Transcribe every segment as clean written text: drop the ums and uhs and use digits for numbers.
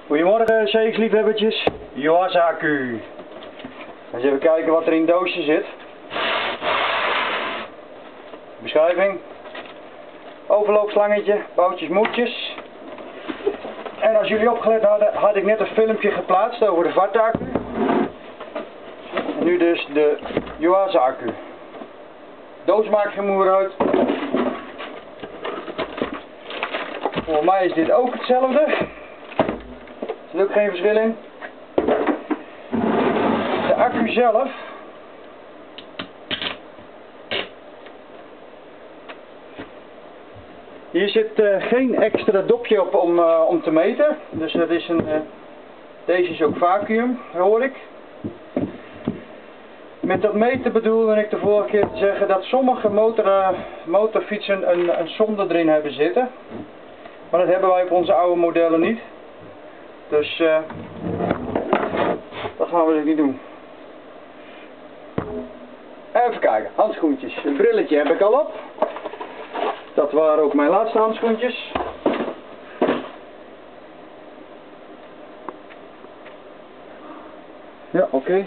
Goedemorgen CX-liefhebbertjes, Yuasa accu. Eens even kijken wat er in het doosje zit. Beschrijving. Overloopslangetje, boutjes, moedjes. En als jullie opgelet hadden, had ik net een filmpje geplaatst over de Varta accu. En nu dus de Yuasa accu. Doos maakt geen moer uit. Voor mij is dit ook hetzelfde. Er zit ook geen verschil in. De accu zelf. Hier zit geen extra dopje op om te meten. Dus dat is deze is ook vacuüm, hoor ik. Met dat meten bedoelde ik de vorige keer te zeggen dat sommige motorfietsen een zonde erin hebben zitten. Maar dat hebben wij op onze oude modellen niet. Dus dat gaan we dus niet doen. Even kijken, handschoentjes. Een brilletje heb ik al op. Dat waren ook mijn laatste handschoentjes. Ja, oké.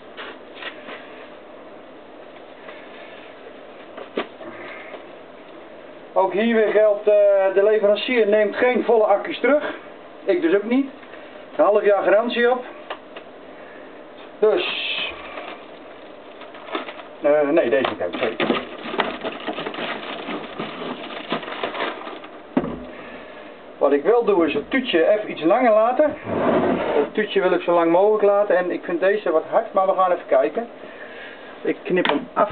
Ook hier weer geldt, de leverancier neemt geen volle accu's terug. Ik dus ook niet. Een half jaar garantie op. Dus. Nee, deze niet hebben, sorry. Wat ik wil doen is het tuutje even iets langer laten. Het tuutje wil ik zo lang mogelijk laten. En ik vind deze wat hard, maar we gaan even kijken. Ik knip hem af.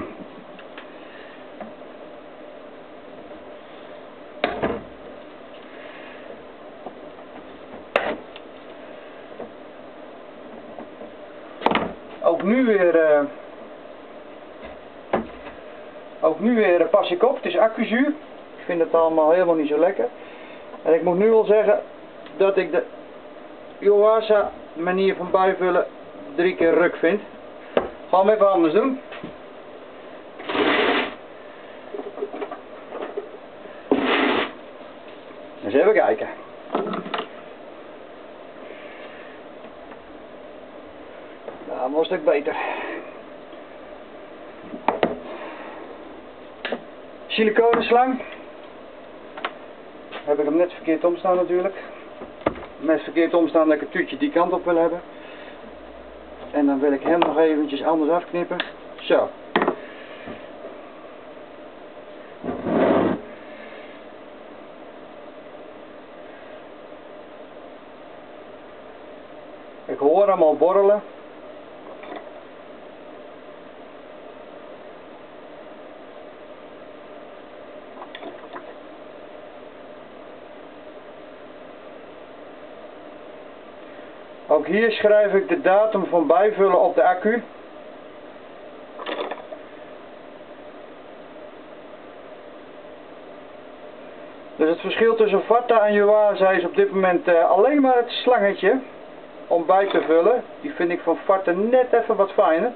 Ook nu weer pas ik op, het is accuzuur. Ik vind het allemaal helemaal niet zo lekker. En ik moet nu al zeggen dat ik de Yuasa manier van bijvullen 3 keer ruk vind. Gaan we even anders doen. Eens even kijken. Nou, was een stuk beter. Siliconen slang. Heb ik hem net verkeerd omstaan natuurlijk. Net verkeerd omstaan dat ik het tuutje die kant op wil hebben. En dan wil ik hem nog eventjes anders afknippen. Zo. Ik hoor hem al borrelen. Ook hier schrijf ik de datum van bijvullen op de accu. Dus het verschil tussen Varta en Yuasa is op dit moment alleen maar het slangetje om bij te vullen. Die vind ik van Varta net even wat fijner.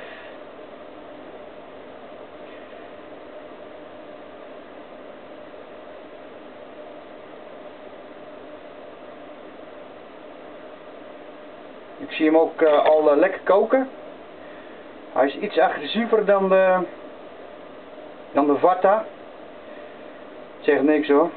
Ik zie hem ook al lekker koken. Hij is iets agressiever dan de Varta. Zegt niks hoor.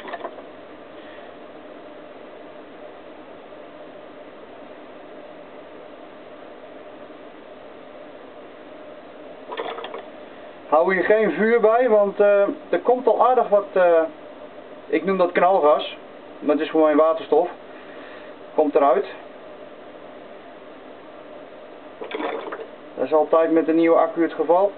Hou hier geen vuur bij, want er komt al aardig wat, ik noem dat knalgas, maar het is voor mijn waterstof. Komt eruit. Dat is altijd met de nieuwe accu het geval.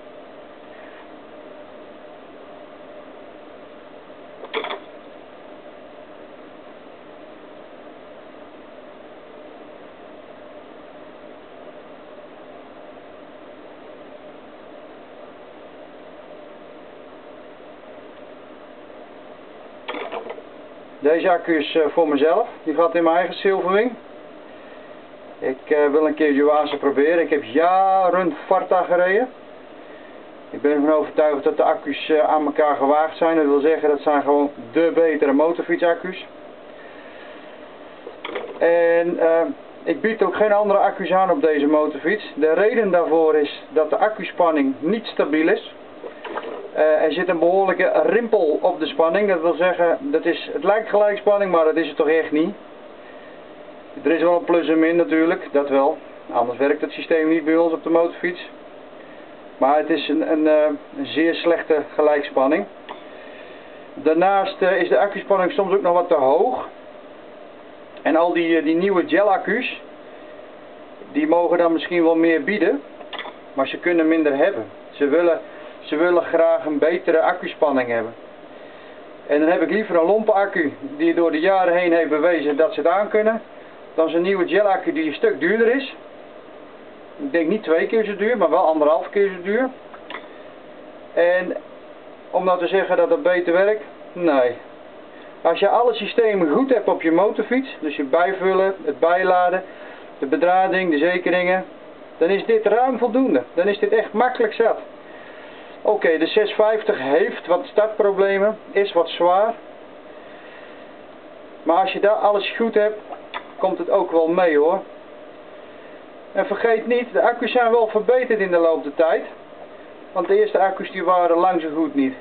Deze accu is voor mezelf. Die gaat in mijn eigen zilverwing. Ik wil een keer Yuasa proberen. Ik heb jaren Varta gereden. Ik ben ervan overtuigd dat de accu's aan elkaar gewaagd zijn. Dat wil zeggen, dat zijn gewoon de betere motorfietsaccu's. En ik bied ook geen andere accu's aan op deze motorfiets. De reden daarvoor is dat de accuspanning niet stabiel is. Er zit een behoorlijke rimpel op de spanning. Dat wil zeggen, het lijkt gelijkspanning, maar dat is het toch echt niet. Er is wel een plus en min natuurlijk, dat wel. Anders werkt het systeem niet bij ons op de motorfiets. Maar het is een zeer slechte gelijkspanning. Daarnaast is de accuspanning soms ook nog wat te hoog. En al die nieuwe gel-accu's, die mogen dan misschien wel meer bieden, maar ze kunnen minder hebben. Ze willen graag een betere accuspanning hebben. En dan heb ik liever een lompe accu die door de jaren heen heeft bewezen dat ze het aan kunnen, dan zo'n nieuwe gel-accu die een stuk duurder is. Ik denk niet 2 keer zo duur, maar wel 1,5 keer zo duur. En om nou te zeggen dat het beter werkt, nee. Als je alle systemen goed hebt op je motorfiets, dus je bijvullen, het bijladen, de bedrading, de zekeringen, dan is dit ruim voldoende. Dan is dit echt makkelijk zat. Oké, de 650 heeft wat startproblemen, is wat zwaar. Maar als je daar alles goed hebt, komt het ook wel mee hoor. En vergeet niet, de accu's zijn wel verbeterd in de loop der tijd. Want de eerste accu's die waren lang zo goed niet.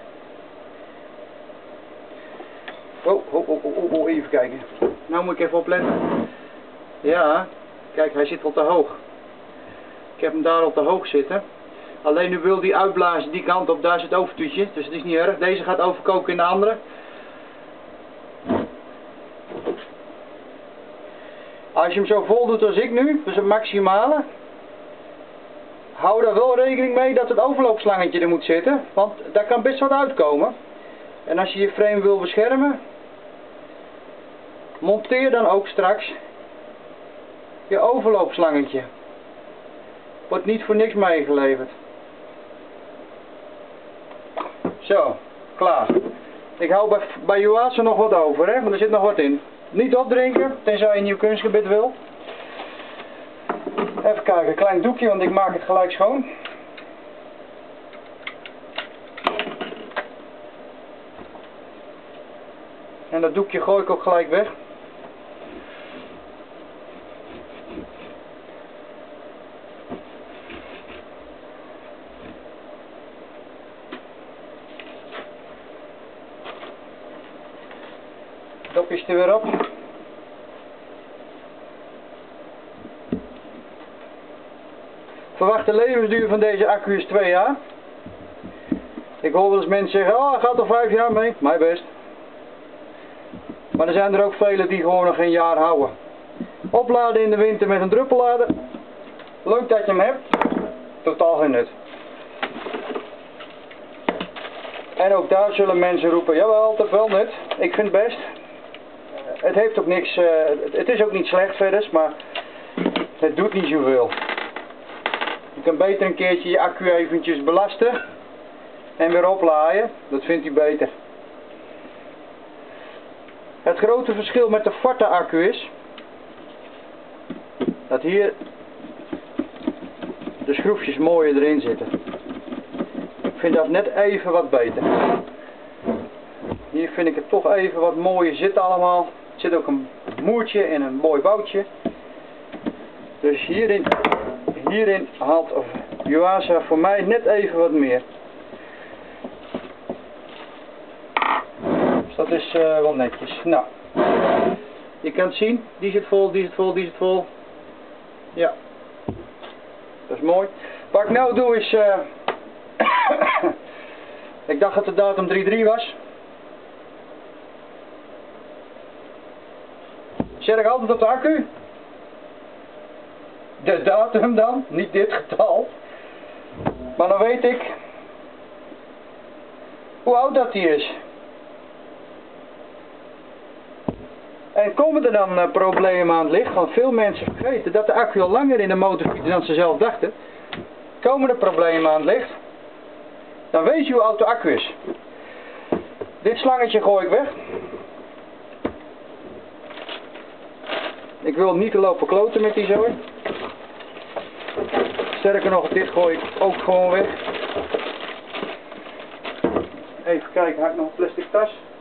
Oh, even kijken. Nou moet ik even opletten. Ja, kijk, hij zit wel te hoog. Ik heb hem daar al te hoog zitten. Alleen nu wil hij uitblazen die kant op, daar zit het overtoetje. Dus het is niet erg. Deze gaat overkoken in de andere. Als je hem zo vol doet als ik nu, dus het maximale, hou daar wel rekening mee dat het overloopslangetje er moet zitten. Want daar kan best wat uitkomen. En als je je frame wil beschermen, monteer dan ook straks je overloopslangetje. Wordt niet voor niks meegeleverd. Zo, klaar. Ik hou bij Yuasa nog wat over, hè, want er zit nog wat in. Niet opdrinken, tenzij je een nieuw kunstgebied wil. Even kijken, een klein doekje, want ik maak het gelijk schoon. En dat doekje gooi ik ook gelijk weg. Dopje er weer op. Verwachte levensduur van deze accu is 2 jaar. Ik hoor wel eens mensen zeggen, oh, gaat er 5 jaar mee. Mij best. Maar er zijn er ook velen die gewoon nog een jaar houden. Opladen in de winter met een druppellader. Leuk dat je hem hebt. Totaal geen nut. En ook daar zullen mensen roepen, jawel, dat wel nut. Ik vind het best. Het heeft ook niks, het is ook niet slecht verder, maar het doet niet zoveel. Je kan beter een keertje je accu eventjes belasten en weer oplaaien. Dat vindt hij beter. Het grote verschil met de Varta accu is dat hier de schroefjes mooier erin zitten. Ik vind dat net even wat beter. Hier vind ik het toch even wat mooier zitten allemaal. Er zit ook een moertje en een mooi boutje. Dus hierin haalt Yuasa voor mij net even wat meer. Dus dat is wel netjes. Nou, je kan het zien, die zit vol, die zit vol, die zit vol. Ja, dat is mooi. Wat ik nou doe is, ik dacht dat de datum 3/3 was. Zet ik altijd op de accu. De datum dan, niet dit getal. Maar dan weet ik hoe oud dat die is. En komen er dan problemen aan het licht? Want veel mensen vergeten dat de accu al langer in de motor zit dan ze zelf dachten. Komen er problemen aan het licht? Dan weet je hoe oud de accu is. Dit slangetje gooi ik weg. Ik wil niet te lopen kloten met die zooi. Sterker nog, dit gooi ik ook gewoon weg. Even kijken, heb ik nog een plastic tas?